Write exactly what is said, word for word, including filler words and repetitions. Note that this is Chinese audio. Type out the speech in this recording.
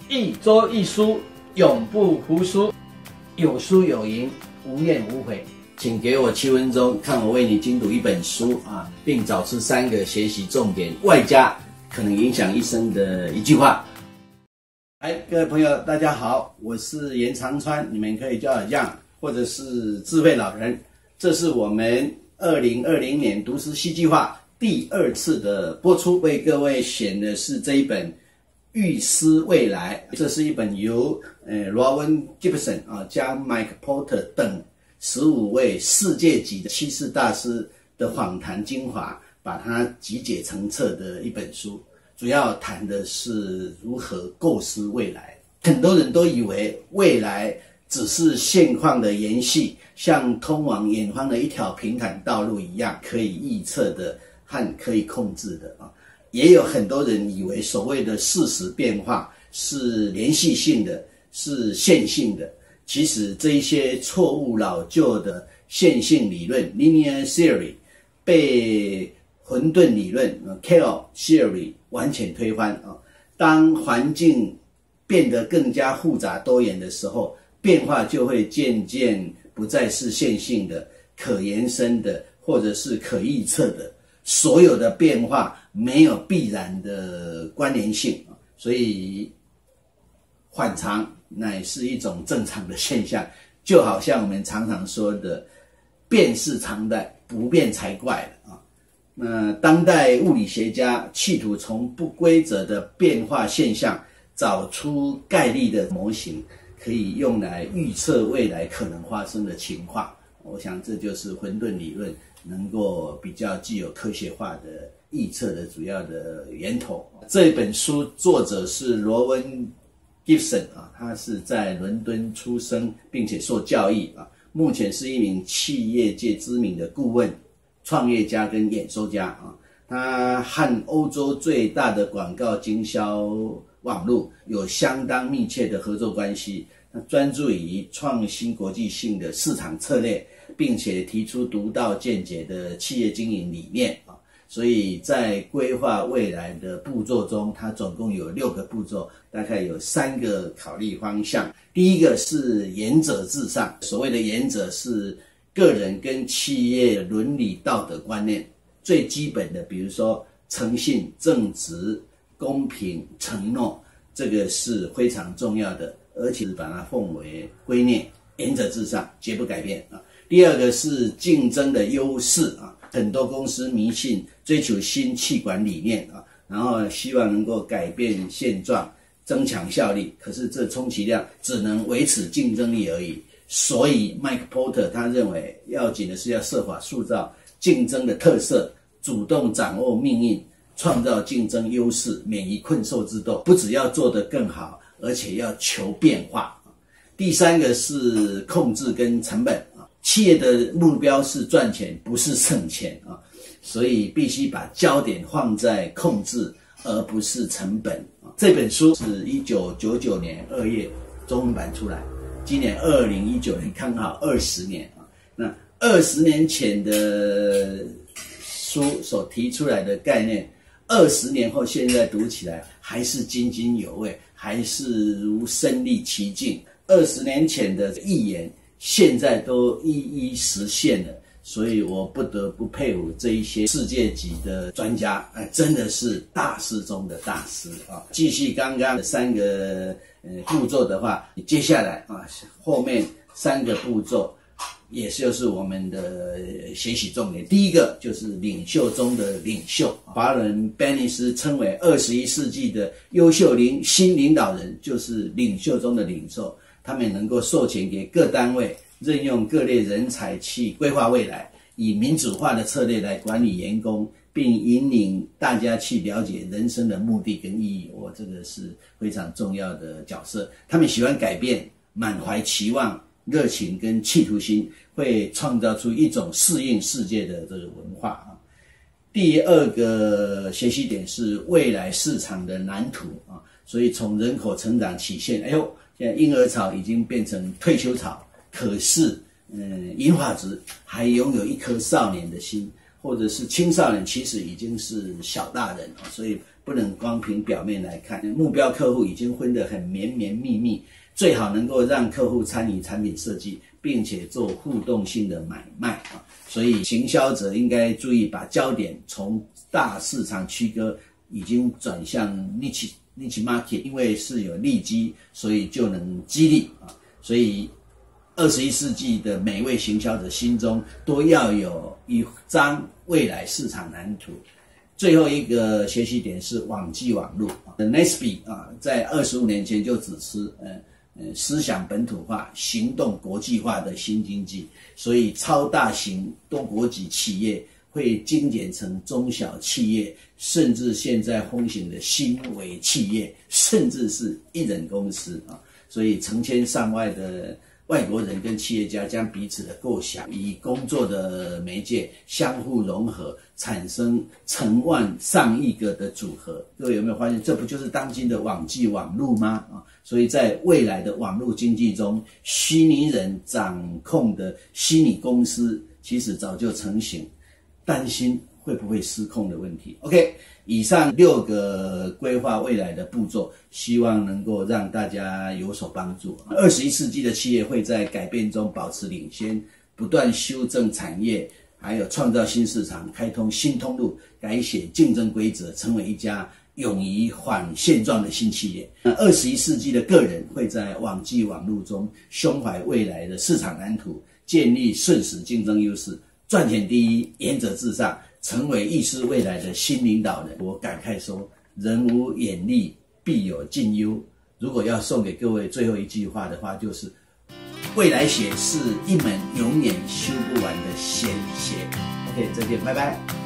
一周一书，永不服输，有输有赢，无怨无悔。请给我七分钟，看我为你精读一本书啊，并找出三个学习重点，外加可能影响一生的一句话。哎，各位朋友，大家好，我是严长川，你们可以叫我 Young， 或者是智慧老人。这是我们二零二零年读诗戏剧化第二次的播出，为各位选的是这一本《预思未来》，这是一本由呃 Rowan Gibson 啊加 Mike Porter 等十五位世界级的七世大师的访谈精华，把它集结成册的一本书。主要谈的是如何构思未来。很多人都以为未来只是现况的延续，像通往远方的一条平坦道路一样，可以预测的和可以控制的啊。也有很多人以为所谓的事实变化是连续性的，是线性的。其实这一些错误老旧的线性理论 （linear theory） 被混沌理论 （chaos theory） 完全推翻啊。当环境变得更加复杂多元的时候，变化就会渐渐不再是线性的、可延伸的，或者是可预测的。所有的变化没有必然的关联性，所以反常乃是一种正常的现象。就好像我们常常说的“变是常态，不变才怪”了啊。那当代物理学家企图从不规则的变化现象找出概率的模型，可以用来预测未来可能发生的情况。我想这就是混沌理论能够比较具有科学化的预测的主要的源头。这本书作者是罗文 Gibson 啊，他是在伦敦出生并且受教育啊，目前是一名企业界知名的顾问、创业家跟演说家啊。他和欧洲最大的广告经销网络有相当密切的合作关系。他专注于创新国际性的市场策略，并且提出独到见解的企业经营理念啊。所以在规划未来的步骤中，它总共有六个步骤，大概有三个考虑方向。第一个是原则至上，所谓的原则是个人跟企业伦理道德观念最基本的，比如说诚信、正直、公平、承诺，这个是非常重要的，而且把它奉为圭臬，原则至上，绝不改变啊。第二个是竞争的优势啊，很多公司迷信追求新企管理念啊，然后希望能够改变现状，增强效率，可是这充其量只能维持竞争力而已。所以 Mike Porter 他认为要紧的是要设法塑造竞争的特色，主动掌握命运，创造竞争优势，免于困兽之斗。不只要做得更好，而且要求变化。第三个是控制跟成本啊，企业的目标是赚钱，不是省钱啊，所以必须把焦点放在控制，而不是成本啊。这本书是一九九九年二月中文版出来，今年二零一九年刚好二十年啊。那二十年前的书所提出来的概念，二十年后现在读起来还是津津有味，还是如身临其境。二十年前的预言现在都一一实现了，所以我不得不佩服这一些世界级的专家，哎，真的是大师中的大师啊！继续刚刚的三个呃步骤的话，接下来啊后面三个步骤也就是我们的学习重点。第一个就是领袖中的领袖，华伦·班尼斯称为二十一世纪的优秀领新领导人，就是领袖中的领袖。他们能够授权给各单位，任用各类人才去规划未来，以民主化的策略来管理员工，并引领大家去了解人生的目的跟意义。我、哦、这个是非常重要的角色。他们喜欢改变，满怀期望、热情跟企图心，会创造出一种适应世界的这个文化啊。第二个学习点是未来市场的蓝图啊，所以从人口成长曲线，哎呦。现在婴儿潮已经变成退休潮，可是，嗯，银发族还拥有一颗少年的心，或者是青少年其实已经是小大人啊，所以不能光凭表面来看。目标客户已经分得很绵绵密密，最好能够让客户参与产品设计，并且做互动性的买卖啊。所以行销者应该注意把焦点从大市场区隔，已经转向 niche niche market， 因为是有利基，所以就能激励啊。所以二十一世纪的每位行销者心中都要有一张未来市场蓝图。最后一个学习点是网际网络。N S B 啊，在二十五年前就指出，呃呃，思想本土化、行动国际化的新经济，所以超大型多国籍企业会精简成中小企业，甚至现在风行的新微企业，甚至是一人公司啊。所以成千上万的外国人跟企业家将彼此的构想以工作的媒介相互融合，产生成万上亿个的组合。各位有没有发现，这不就是当今的网际网络吗？啊，所以在未来的网络经济中，虚拟人掌控的虚拟公司其实早就成型，担心会不会失控的问题。 OK， 以上六个规划未来的步骤，希望能够让大家有所帮助。二十一世纪的企业会在改变中保持领先，不断修正产业，还有创造新市场，开通新通路，改写竞争规则，成为一家勇于反现状的新企业。二十一世纪的个人会在网际网络中胸怀未来的市场蓝图，建立瞬时竞争优势，赚钱第一，原则至上，成为预示未来的新领导人。我感慨说，人无远虑，必有近忧。如果要送给各位最后一句话的话，就是未来学是一门永远修不完的显学。OK， 再见，拜拜。